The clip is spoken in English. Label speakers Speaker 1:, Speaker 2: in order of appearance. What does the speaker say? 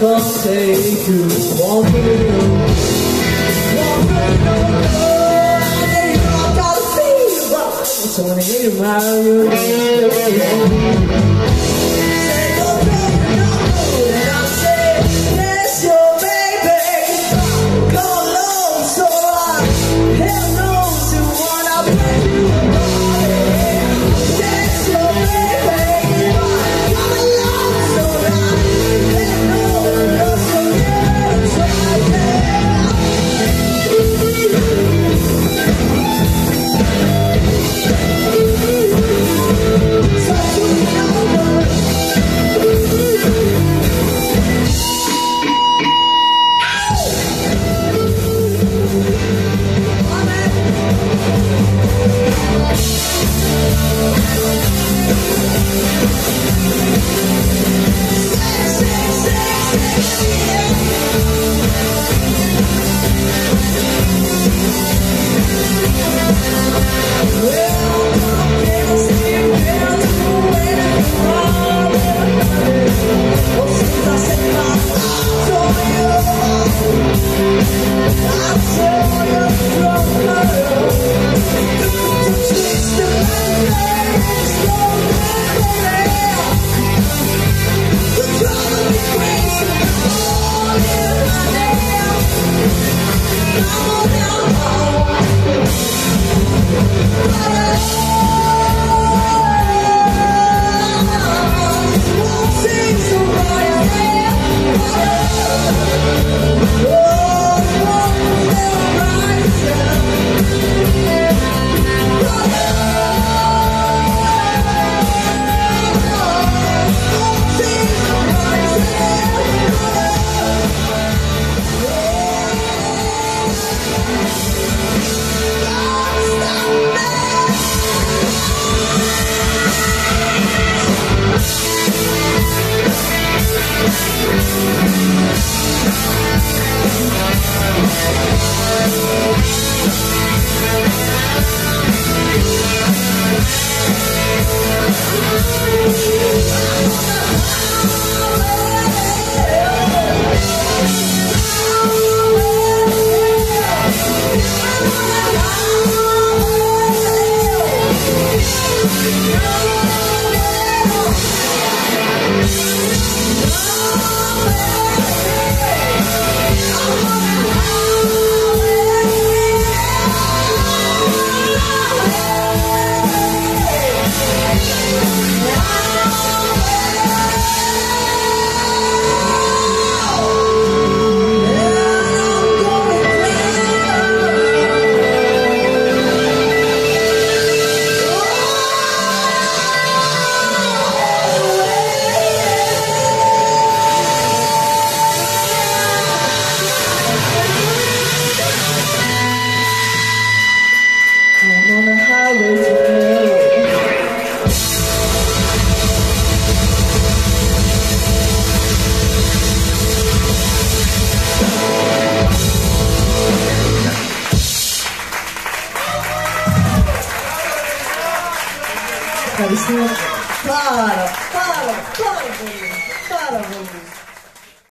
Speaker 1: gonna take you on the road. I got a fever, so when I hear you marry you, say go baby, no, and I say yes, your baby. Go along, so I hell knows who wanna play you. Yes, your baby. Come along, so I hell knows so yes, right there.
Speaker 2: Para,